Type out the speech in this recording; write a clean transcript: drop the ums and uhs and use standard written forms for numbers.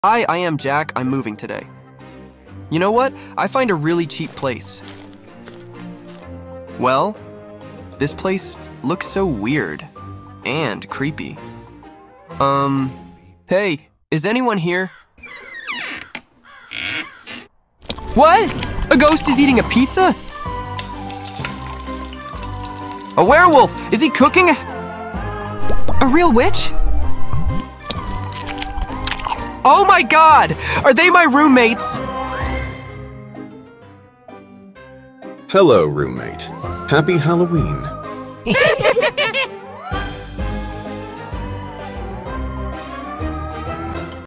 Hi, I am Jack. I'm moving today. You know what? I find a really cheap place. Well, this place looks so weird and creepy. Hey, is anyone here? What? A ghost is eating a pizza? A werewolf! Is he cooking? A real witch? Oh my god! Are they my roommates? Hello, roommate. Happy Halloween.